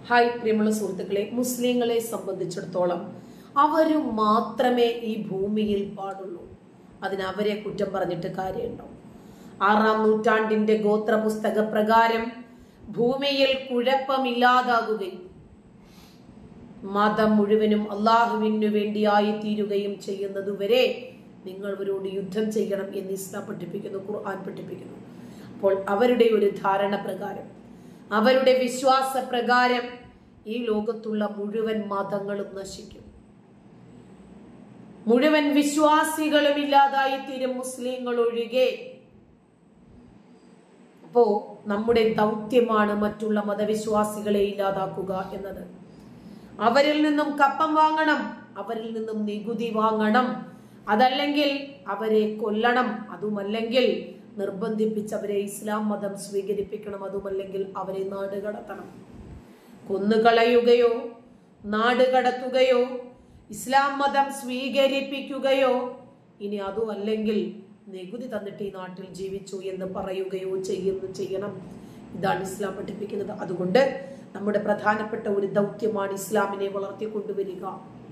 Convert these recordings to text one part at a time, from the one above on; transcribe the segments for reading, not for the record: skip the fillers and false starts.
Hi പ്രിയമുള്ള സുഹൃത്തുക്കളെ, മുസ്ലിങ്ങളെ സംബന്ധിച്ചിടത്തോളം അവര് മാത്രമേ ഈ ഭൂമിയിൽ പാടുള്ളൂ. അതിനവരെ കുറ്റം പറഞ്ഞിട്ട് കാര്യമുണ്ടോ? 6-ാം നൂറ്റാണ്ടിന്റെ ഗോത്ര പുസ്തക പ്രകാരം ഭൂമിയിൽ കുഴപ്പമില്ലാതാകുകയും മതം മുഴുവനും അള്ളാഹുവിനു വേണ്ടിയായി തീരുകയും ചെയ്യുന്നതുവരെ നിങ്ങൾ അവരോട് യുദ്ധം ചെയ്യണം എന്ന് ഇസ്ലാം പഠിപ്പിക്കുന്നു, ഖുർആൻ പഠിപ്പിക്കുന്നു. അപ്പോൾ അവരുടെ ഒരു ധാരണ പ്രകാരം, അവരുടെ വിശ്വാസ പ്രകാരം ഈ ലോകത്തുള്ള മുഴുവൻ മതങ്ങളും നശിക്കും, മുഴുവൻ വിശ്വാസികളും ഇല്ലാതായി തീരും, മുസ്ലിങ്ങൾ ഒഴികെ. അപ്പോ നമ്മുടെ ദൗത്യമാണ് മറ്റുള്ള മതവിശ്വാസികളെ ഇല്ലാതാക്കുക എന്നത്. അവരിൽ നിന്നും കപ്പം വാങ്ങണം, അവരിൽ നിന്നും നികുതി വാങ്ങണം, അതല്ലെങ്കിൽ അവരെ കൊല്ലണം, അതുമല്ലെങ്കിൽ നിർബന്ധിപ്പിച്ച് അവരെ ഇസ്ലാം മതം സ്വീകരിപ്പിക്കണം, അതുമല്ലെങ്കിൽ അവരെ നാട് കടത്തണം. കൊന്നുകളയുകയോ നാട് കടത്തുകയോ ഇസ്ലാം മതം സ്വീകരിപ്പിക്കുകയോ ഇനി അതും അല്ലെങ്കിൽ നികുതി തന്നിട്ട് ഈ നാട്ടിൽ ജീവിച്ചു എന്ന് പറയുകയോ ചെയ്യണം. ഇതാണ് ഇസ്ലാം പഠിപ്പിക്കുന്നത്. അതുകൊണ്ട് നമ്മുടെ പ്രധാനപ്പെട്ട ഒരു ദൗത്യമാണ് ഇസ്ലാമിനെ വളർത്തിക്കൊണ്ടുവരിക,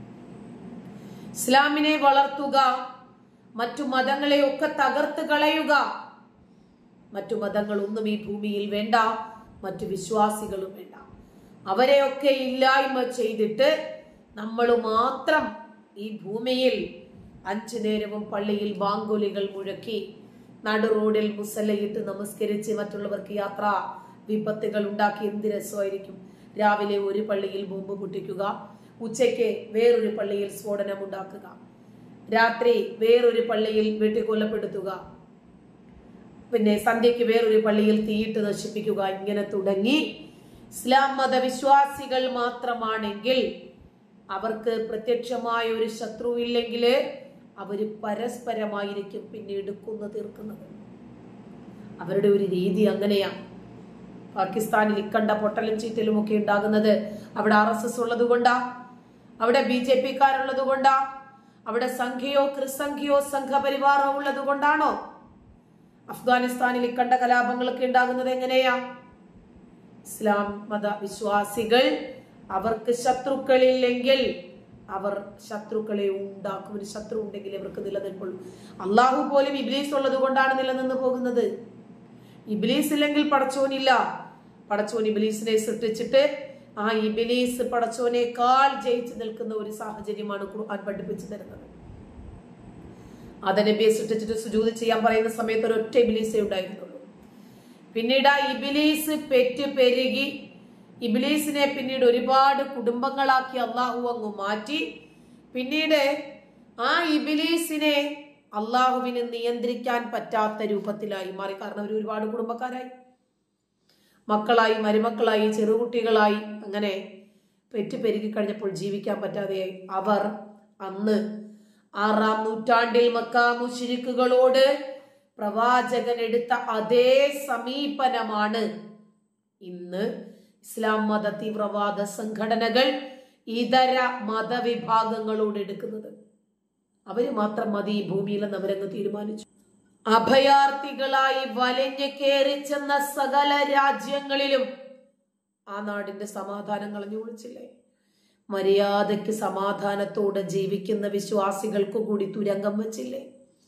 ഇസ്ലാമിനെ വളർത്തുക, മറ്റു മതങ്ങളെയൊക്കെ തകർത്ത് കളയുക. മറ്റു മതങ്ങളൊന്നും ഈ ഭൂമിയിൽ വേണ്ട, മറ്റു വിശ്വാസികളും വേണ്ട. അവരെയൊക്കെ ഇല്ലായ്മ ചെയ്തിട്ട് നമ്മൾ മാത്രം ഈ ഭൂമിയിൽ 5 നേരവും പള്ളിയിൽ ബാങ്കുലികൾ മുഴക്കി നടു റോഡിൽ മുസല്ലയിട്ട് നമസ്കരിച്ച് മറ്റുള്ളവർക്ക് യാത്രാ വിപത്തുകൾ ഉണ്ടാക്കി എന്ത് രസമായിരിക്കും. രാവിലെ ഒരു പള്ളിയിൽ ബോംബ് പൊട്ടിക്കുക, ഉച്ചയ്ക്ക് വേറൊരു പള്ളിയിൽ സ്ഫോടനം ഉണ്ടാക്കുക, രാത്രി വേറൊരു പള്ളിയിൽ വെട്ടിക്കൊല്ലപ്പെടുത്തുക, പിന്നെ സന്ധ്യയ്ക്ക് വേറൊരു പള്ളിയിൽ തീയിട്ട് നശിപ്പിക്കുക. ഇങ്ങനെ തുടങ്ങി ഇസ്ലാം മതവിശ്വാസികൾ മാത്രമാണെങ്കിൽ അവർക്ക് പ്രത്യക്ഷമായ ഒരു ശത്രുവില്ലെങ്കിൽ അവര് പരസ്പരമായിരിക്കും പിന്നീട് കൊന്നു തീർക്കുന്നത്. അവരുടെ ഒരു രീതി അങ്ങനെയാണ്. പാകിസ്ഥാനിൽ ഇക്കണ്ട പൊട്ടലും ചീറ്റലും ഒക്കെ ഉണ്ടാകുന്നത് അവിടെ RSS ഉള്ളത് കൊണ്ടാ, അവിടെ BJP-ക്കാരുള്ളത് കൊണ്ടാ, അവിടെ സംഘയോ ക്രിസംഘയോ സംഘപരിവാറോ ഉള്ളത് കൊണ്ടാണോ? അഫ്ഗാനിസ്ഥാനിൽ ഇക്കണ്ട കലാപങ്ങളൊക്കെ ഉണ്ടാകുന്നത് എങ്ങനെയാ? ഇസ്ലാം മത വിശ്വാസികൾ അവർക്ക് ശത്രുക്കളില്ലെങ്കിൽ അവർ ശത്രുക്കളെ ഉണ്ടാക്കും. ഒരു ശത്രു ഉണ്ടെങ്കിൽ അവർക്ക് നിലനിൽക്കുള്ളൂ. അള്ളാഹു പോലും ഇബ്ലീസ് ഉള്ളത് കൊണ്ടാണ് നിലനിന്ന് പോകുന്നത്. ഇബ്ലീസ് ഇല്ലെങ്കിൽ പടച്ചോനില്ല. പടച്ചോൻ ഇബ്ലീസിനെ സൃഷ്ടിച്ചിട്ട് ആ ഇബ്ലീസ് പടച്ചോനേക്കാൾ ജയിച്ചു നിൽക്കുന്ന ഒരു സാഹചര്യമാണ് ഖുർആൻ പഠിപ്പിച്ചു തരുന്നത്. നബിയെ സൃഷ്ടിച്ചിട്ട് സുജൂദ് ചെയ്യാൻ പറയുന്ന സമയത്ത് ഒരൊറ്റ ഇബ്ലീസേ ഉണ്ടായിരുന്നുള്ളൂ. പിന്നീട് ആ ഇബ്ലീസ് പെറ്റ് പെരുകി, ഇബ്ലീസിനെ പിന്നീട് ഒരുപാട് കുടുംബങ്ങളാക്കി അള്ളാഹു അങ്ങ് മാറ്റി. പിന്നീട് ആ ഇബ്ലീസിനെ അള്ളാഹുവിന് നിയന്ത്രിക്കാൻ പറ്റാത്ത രൂപത്തിലായി മാറി. കാരണം അവർ ഒരുപാട് കുടുംബക്കാരായി, മക്കളായി, മരുമക്കളായി, ചെറുകുട്ടികളായി, അങ്ങനെ പെറ്റ് പെരുകി കഴിഞ്ഞപ്പോൾ ജീവിക്കാൻ പറ്റാതെയായി. അവർ അന്ന് 6-ാം നൂറ്റാണ്ടിൽ മക്ക മുശ്രിക്കുകളോട് പ്രവാചകൻ എടുത്ത അതേ സമീപനമാണ് ഇന്ന് ഇസ്ലാം മത തീവ്രവാദ സംഘടനകൾ ഇതര മതവിഭാഗങ്ങളോട് എടുക്കുന്നത്. അവര് മാത്രം മതി ഈ ഭൂമിയിലെന്ന് അവരങ്ങ് തീരുമാനിച്ചു. അഭയാർത്ഥികളായി വലഞ്ഞു കയറി ചെന്ന സകല രാജ്യങ്ങളിലും ആ നാടിന്റെ സമാധാനം കളഞ്ഞു വിളിച്ചില്ലേ? മര്യാദയ്ക്ക് സമാധാനത്തോടെ ജീവിക്കുന്ന വിശ്വാസികൾക്ക് കൂടി തുരങ്കം വെച്ചില്ലേ?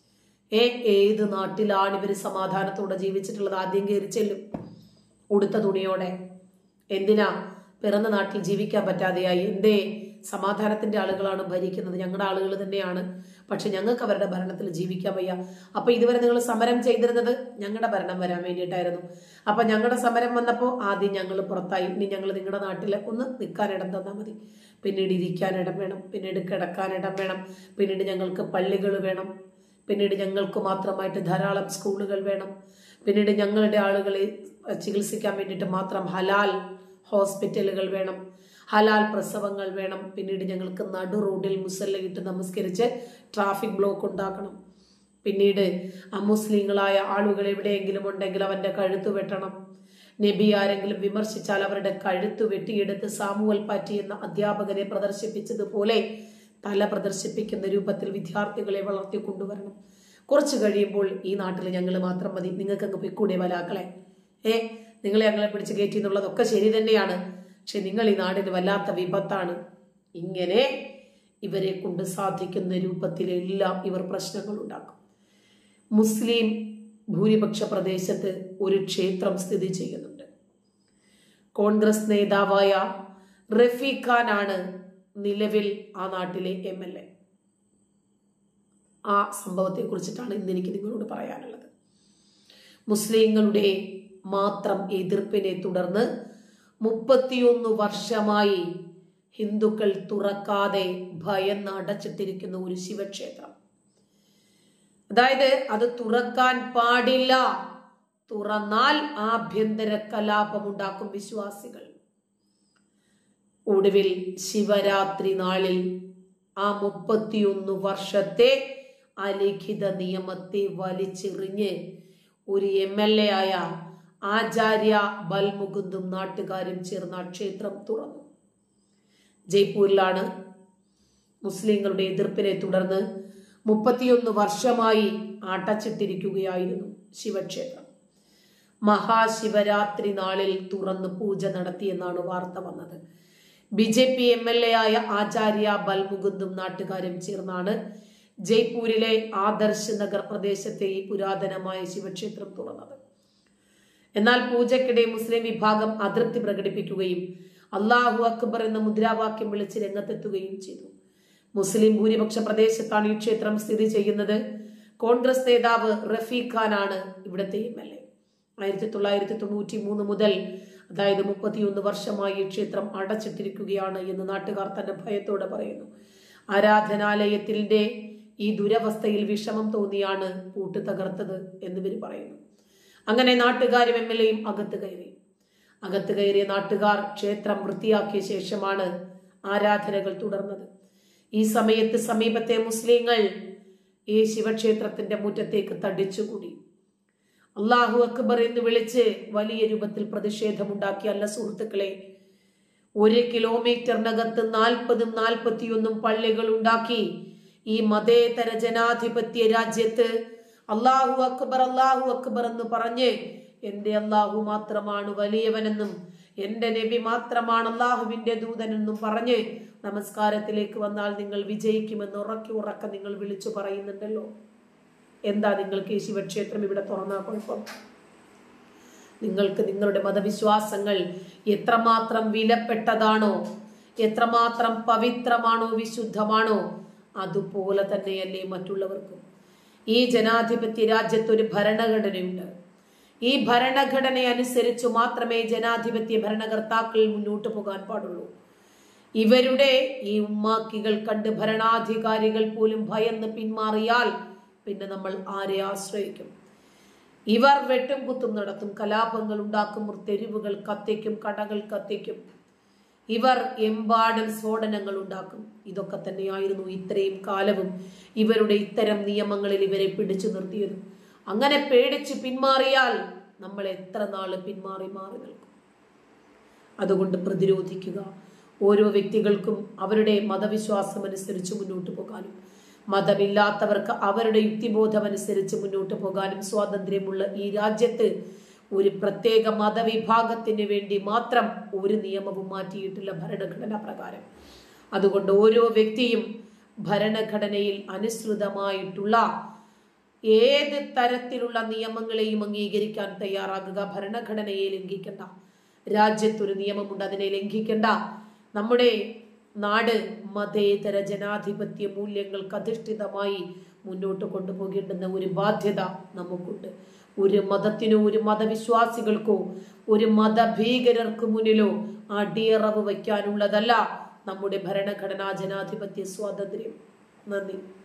ഏത് നാട്ടിലാണ് ഇവര് സമാധാനത്തോടെ ജീവിച്ചിട്ടുള്ളത്? ആദ്യം കയറി ചെല്ലും ഉടുത്ത തുണിയോടെ. എന്തിനാ? പിറന്ന നാട്ടിൽ ജീവിക്കാൻ പറ്റാതെയായി. എന്തേ? സമാധാനത്തിന്റെ ആളുകളാണ് ഭരിക്കുന്നത്, ഞങ്ങളുടെ ആളുകൾ തന്നെയാണ്, പക്ഷെ ഞങ്ങൾക്ക് അവരുടെ ഭരണത്തിൽ ജീവിക്കാൻ വയ്യ. അപ്പൊ ഇതുവരെ നിങ്ങൾ സമരം ചെയ്തിരുന്നത് ഞങ്ങളുടെ ഭരണം വരാൻ വേണ്ടിയിട്ടായിരുന്നു. അപ്പൊ ഞങ്ങളുടെ സമരം വന്നപ്പോ ആദ്യം ഞങ്ങൾ പുറത്തായി, ഇനി ഞങ്ങൾ നിങ്ങളുടെ നാട്ടിൽ ഒന്ന് നിൽക്കാൻ ഇടം തന്നാൽ മതി, പിന്നീട് ഇരിക്കാൻ ഇടം വേണം, പിന്നീട് കിടക്കാൻ ഇടം വേണം, പിന്നീട് ഞങ്ങൾക്ക് പള്ളികൾ വേണം, പിന്നീട് ഞങ്ങൾക്ക് മാത്രമായിട്ട് ധാരാളം സ്കൂളുകൾ വേണം, പിന്നീട് ഞങ്ങളുടെ ആളുകളെ ചികിത്സിക്കാൻ വേണ്ടിയിട്ട് മാത്രം ഹലാൽ ഹോസ്പിറ്റലുകൾ വേണം, ഹലാൽ പ്രസവങ്ങൾ വേണം, പിന്നീട് ഞങ്ങൾക്ക് നടു റോഡിൽ മുസല്ലയിട്ട് നമസ്കരിച്ച് ട്രാഫിക് ബ്ലോക്ക് ഉണ്ടാക്കണം, പിന്നീട് അമുസ്ലിങ്ങളായ ആളുകൾ എവിടെയെങ്കിലും ഉണ്ടെങ്കിൽ അവന്റെ കഴുത്ത് വെട്ടണം, നബി ആരെങ്കിലും വിമർശിച്ചാൽ അവരുടെ കഴുത്ത് വെട്ടിയെടുത്ത് സാമുവൽ പാറ്റി എന്ന അധ്യാപകരെ പ്രദർശിപ്പിച്ചതുപോലെ തല പ്രദർശിപ്പിക്കുന്ന രൂപത്തിൽ വിദ്യാർത്ഥികളെ വളർത്തിക്കൊണ്ടുവരണം. കുറച്ച് കഴിയുമ്പോൾ ഈ നാട്ടിൽ ഞങ്ങൾ മാത്രം മതി, നിങ്ങൾക്ക് അങ്ങ് പൊയ്ക്കൂടെ വലാക്കളെ, നിങ്ങളെ ഞങ്ങളെ പിടിച്ച് കയറ്റി എന്നുള്ളതൊക്കെ ശരി തന്നെയാണ്. പക്ഷെ നിങ്ങൾ ഈ നാടിന് വല്ലാത്ത വിപത്താണ്. ഇങ്ങനെ ഇവരെ കൊണ്ട് സാധിക്കുന്ന രൂപത്തിലെല്ലാം ഇവർ പ്രശ്നങ്ങൾ ഉണ്ടാക്കും. മുസ്ലിം ഭൂരിപക്ഷ പ്രദേശത്ത് ഒരു ക്ഷേത്രം സ്ഥിതി ചെയ്യുന്നുണ്ട്. കോൺഗ്രസ് നേതാവായ റഫീഖ് ഖാനാണ് നിലവിൽ ആ നാട്ടിലെ MLA. ആ സംഭവത്തെ കുറിച്ചിട്ടാണ് ഇന്ന് എനിക്ക് നിങ്ങളോട് പറയാനുള്ളത്. മുസ്ലിങ്ങളുടെ മാത്രം എതിർപ്പിനെ തുടർന്ന് 31 വർഷമായി ഹിന്ദുക്കൾ തുറക്കാതെ ഭയന്ന് അടച്ചിട്ടിരിക്കുന്ന ഒരു ശിവക്ഷേത്രം. അതായത് അത് തുറക്കാൻ പാടില്ല, തുറന്നാൽ ആഭ്യന്തര കലാപമുണ്ടാക്കും വിശ്വാസികൾ. ഒടുവിൽ ശിവരാത്രി നാളിൽ ആ 31 വർഷത്തെ അലിഖിത നിയമത്തെ വലിച്ചെറിഞ്ഞ് ഒരു MLA ആയ ആചാര്യ ബൽമുകുന്ദും നാട്ടുകാരും ചേർന്ന ക്ഷേത്രം തുറന്നു. ജയ്പൂരിലാണ്. മുസ്ലിങ്ങളുടെ എതിർപ്പിനെ തുടർന്ന് 31 വർഷമായി അടച്ചിട്ടിരിക്കുകയായിരുന്നു ശിവക്ഷേത്രം. മഹാശിവരാത്രി നാളിൽ തുറന്ന് പൂജ നടത്തിയെന്നാണ് വാർത്ത വന്നത്. BJP MLA ആയ ആചാര്യ ബൽമുകുന്ദും നാട്ടുകാരും ചേർന്നാണ് ജയ്പൂരിലെ ആദർശ് നഗർ പ്രദേശത്തെ ഈ പുരാതനമായ ശിവക്ഷേത്രം തുറന്നത്. എന്നാൽ പൂജയ്ക്കിടെ മുസ്ലിം വിഭാഗം അതൃപ്തി പ്രകടിപ്പിക്കുകയും അല്ലാഹു അക്ബർ എന്ന മുദ്രാവാക്യം വിളിച്ച് രംഗത്തെത്തുകയും ചെയ്തു. മുസ്ലിം ഭൂരിപക്ഷ പ്രദേശത്താണ് ഈ ക്ഷേത്രം സ്ഥിതി ചെയ്യുന്നത്. കോൺഗ്രസ് നേതാവ് റഫീഖ് ഖാനാണ് ഇവിടുത്തെ MLA. 1993 മുതൽ, അതായത് 31 വർഷമായി ഈ ക്ഷേത്രം അടച്ചിട്ടിരിക്കുകയാണ് എന്ന് നാട്ടുകാർ തന്നെ ഭയത്തോടെ പറയുന്നു. ആരാധനാലയത്തിന്റെ ഈ ദുരവസ്ഥയിൽ വിഷമം തോന്നിയാണ് പൂട്ട് തകർത്തത് എന്നിവർ പറയുന്നു. അങ്ങനെ നാട്ടുകാരും MLAയും അകത്ത് കയറിയ നാട്ടുകാർ ക്ഷേത്രം വൃത്തിയാക്കിയ ശേഷമാണ് ആരാധനകൾ തുടർന്നത്. ഈ സമയത്ത് സമീപത്തെ മുസ്ലിങ്ങൾ ഈ ശിവക്ഷേത്രത്തിന്റെ മുറ്റത്തേക്ക് തടിച്ചുകൂടി അല്ലാഹു അക്ബർ എന്ന് വിളിച്ച് വലിയ രൂപത്തിൽ പ്രതിഷേധമുണ്ടാക്കിയല്ല സുഹൃത്തുക്കളെ. 1 കിലോമീറ്ററിനകത്ത് 40-41 പള്ളികൾ ഉണ്ടാക്കി ഈ മതേതര ജനാധിപത്യ രാജ്യത്ത് അല്ലാഹു അക്ബർ എന്ന് പറഞ്ഞ് എന്റെ അല്ലാഹു മാത്രമാണ് വലിയവനെന്നും എന്റെ നബി മാത്രമാണ് അല്ലാഹുവിന്റെ ദൂതനെന്നും പറഞ്ഞ് നമസ്കാരത്തിലേക്ക് വന്നാൽ നിങ്ങൾ വിജയിക്കുമെന്ന് ഉറക്കെ നിങ്ങൾ വിളിച്ചു പറയുന്നുണ്ടല്ലോ. എന്താ നിങ്ങൾക്ക് ഈ ശിവക്ഷേത്രം ഇവിടെ തുറന്നാ കുഴപ്പം? നിങ്ങൾക്ക് നിങ്ങളുടെ മതവിശ്വാസങ്ങൾ എത്രമാത്രം വിലപ്പെട്ടതാണോ, എത്രമാത്രം പവിത്രമാണോ, വിശുദ്ധമാണോ, അതുപോലെ തന്നെയല്ലേ മറ്റുള്ളവർക്കും. ഈ ജനാധിപത്യ രാജ്യത്ത് ഒരു ഭരണഘടനയുണ്ട്. ഈ ഭരണഘടന അനുസരിച്ചു മാത്രമേ ജനാധിപത്യ ഭരണകർത്താക്കൾ മുന്നോട്ട് പോകാൻ പാടുള്ളൂ. ഇവരുടെ ഈ ഉമ്മാക്കികൾ കണ്ട് ഭരണാധികാരികൾ പോലും ഭയന്ന് പിന്മാറിയാൽ പിന്നെ നമ്മൾ ആരെ ആശ്രയിക്കും? ഇവർ വെട്ടും കുത്തും നടത്തും, കലാപങ്ങൾ ഉണ്ടാക്കും, തെരുവുകൾ കത്തിക്കും, കടകൾ കത്തിക്കും, ഇവർ എമ്പാടും സ്ഫോടനങ്ങൾ ഉണ്ടാക്കും. ഇതൊക്കെ തന്നെയായിരുന്നു ഇത്രയും കാലവും ഇവരുടെ ഇത്തരം നിയമങ്ങളിൽ ഇവരെ പിടിച്ചു നിർത്തിയത്. അങ്ങനെ പേടിച്ച് പിന്മാറിയാൽ നമ്മൾ എത്ര നാള് പിന്മാറി നിൽക്കും? അതുകൊണ്ട് പ്രതിരോധിക്കുക. ഓരോ വ്യക്തികൾക്കും അവരുടെ മതവിശ്വാസം അനുസരിച്ച് മുന്നോട്ട് പോകാനും മതമില്ലാത്തവർക്ക് അവരുടെ യുക്തിബോധം അനുസരിച്ച് മുന്നോട്ട് പോകാനും സ്വാതന്ത്ര്യമുള്ള ഈ രാജ്യത്ത് ഒരു പ്രത്യേക മതവിഭാഗത്തിന് വേണ്ടി മാത്രം ഒരു നിയമവും മാറ്റിയിട്ടില്ല ഭരണഘടന പ്രകാരം. അതുകൊണ്ട് ഓരോ വ്യക്തിയും ഭരണഘടനയിൽ അനുസൃതമായിട്ടുള്ള ഏത് തരത്തിലുള്ള നിയമങ്ങളെയും അംഗീകരിക്കാൻ തയ്യാറാകുക. ഭരണഘടനയെ ലംഘിക്കണ്ട. രാജ്യത്തൊരു നിയമമുണ്ട്, അതിനെ ലംഘിക്കണ്ട. നമ്മുടെ നാട് മതേതര ജനാധിപത്യ മൂല്യങ്ങൾക്ക് അധിഷ്ഠിതമായി മുന്നോട്ട് കൊണ്ടുപോകേണ്ടുന്ന ഒരു ബാധ്യത നമുക്കുണ്ട്. ഒരു മതത്തിനോ ഒരു മതവിശ്വാസികൾക്കോ ഒരു മതഭീകരർക്ക് മുന്നിലോ അടിയറവ് വയ്ക്കാനുള്ളതല്ല നമ്മുടെ ഭരണഘടനാ ജനാധിപത്യ സ്വാതന്ത്ര്യം. നന്ദി.